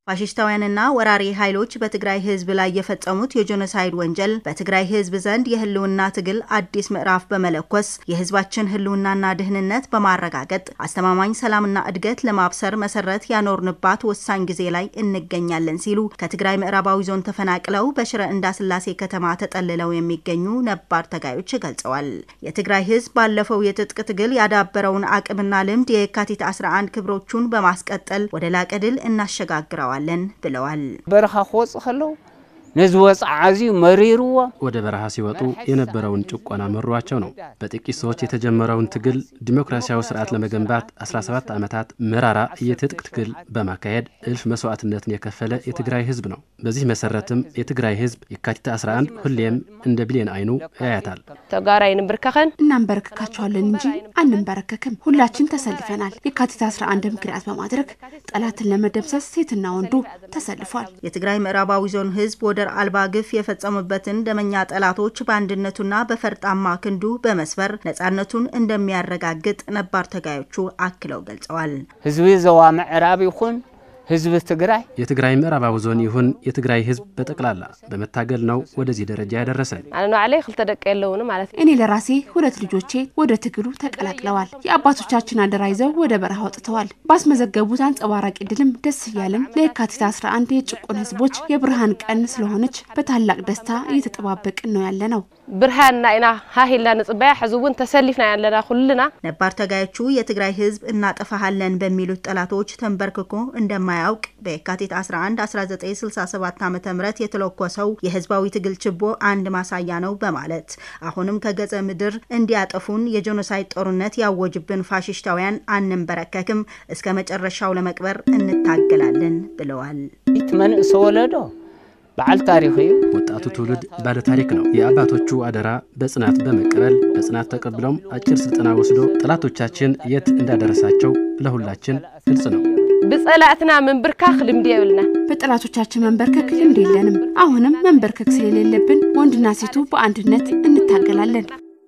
ፋሺስታውያንና ወራሪ ኃይሎች በትግራይ ህዝብ ላይ የፈጸሙት የጄኖሳይድ ወንጀል በትግራይ ህዝብ ዘንድ የህልውና ትግል አዲስ ምዕራፍ በመለኮስ የህዝባችን ህልውናና ደህንነት በማረጋገጥ አስተማማኝ ሰላምና እድገት ለማብሰር መሰረት ያኖርንባት ወሳኝ ጊዜ ላይ እንገኛለን ሲሉ ከትግራይ ምዕራባዊ ዞን ተፈናቅለው በሽረ እንዳስላሴ ከተማ ተጠልለው የሚገኙ ነባር ተጋዮች ገልጸዋል። የትግራይ ህዝብ ባለፈው የትጥቅ ትግል ያዳበረውን አቅምና ልምድ የካቲት 11 ክብሮቹን በማስቀጠል ወደ ላቀ ድል እናሸጋግረዋል ብለዋል። በረኻ ኾጽ ኸለው ነዝወጽ ዓዚዩ መሪሩዋ ወደ በረሃ ሲወጡ የነበረውን ጭቆና መሯቸው ነው። በጥቂት ሰዎች የተጀመረውን ትግል ዲሞክራሲያዊ ስርዓት ለመገንባት 17 ዓመታት መራራ የትጥቅ ትግል በማካሄድ እልፍ መስዋዕትነትን የከፈለ የትግራይ ህዝብ ነው። በዚህ መሰረትም የትግራይ ህዝብ የካቲት 11 ሁሌም እንደ ብሌን አይኑ ያያታል። ተጋራይ ንብርከኸን እናንበረከካቸዋለን እንጂ አንንበረከክም። ሁላችን ተሰልፈናል። የካቲት 11 ምክንያት በማድረግ ጠላትን ለመደምሰስ ሴትና ወንዱ ተሰልፏል። የትግራይ ምዕራባዊ ዞን ህዝብ ወደ አልባ ግፍ የፈጸሙበትን ደመኛ ጠላቶች በአንድነቱና በፈርጣማ ክንዱ በመስበር ነፃነቱን እንደሚያረጋግጥ ነባር ተጋዮቹ አክለው ገልጸዋል። ህዝብ ዘዋ ምዕራብ ይኹን ህዝብ ትግራይ የትግራይ ምዕራባዊ ዞን ይሁን የትግራይ ህዝብ በጠቅላላ በመታገል ነው ወደዚህ ደረጃ ያደረሰን። አና አለይ خلتደቀ ያለውን ማለት እኔ ለራሴ ሁለት ልጆቼ ወደ ትግሉ ተቀላቅለዋል። የአባቶቻችን አደራ ይዘው ወደ በረሃ ወጥተዋል። ባስመዘገቡት አንጸባራቂ ድልም ደስ ይያለን። ለካቲት 11 የጭቆን ህዝቦች የብርሃን ቀን ስለሆነች በታላቅ ደስታ እየተጠባበቅን ነው ያለነው። ብርሃንና ኢና ሃሂላ ንጽባያ ሕዙውን ተሰልፍና ያለና ሁሉና ነባር ተጋዮቹ የትግራይ ህዝብ እናጠፋሃለን በሚሉት ጠላቶች ተንበርክኮ እንደማያውቅ በካቲት 11 1967 ዓ.ም የተለኮሰው የህዝባዊ ትግል ችቦ አንድ ማሳያ ነው በማለት አሁንም ከገጸ ምድር እንዲያጠፉን የጄኖሳይድ ጦርነት ያወጅብን ፋሺስታውያን አንንበረከክም እስከ መጨረሻው ለመቅበር እንታገላለን ብለዋል። ይትመን ሰወለዶ بعد تاريخي ወጣቱ ትውልድ ባለ ታሪክ ነው። የአባቶቹ አደራ በጽናት በመቀበል በጽናት ተቀብለው አጭር ስልጠና ወስዶ ጠላቶቻችን የት እንዳደረሳቸው ለሁላችን ግልጽ ነው። በጸላእትና መንበርከክ ልምድ ይብልና በጠላቶቻችን መንበርከክ ልምድ የለንም። አሁንም መንበርከክ ስለሌለብን ወንድና ሴቱ በአንድነት እንታገላለን።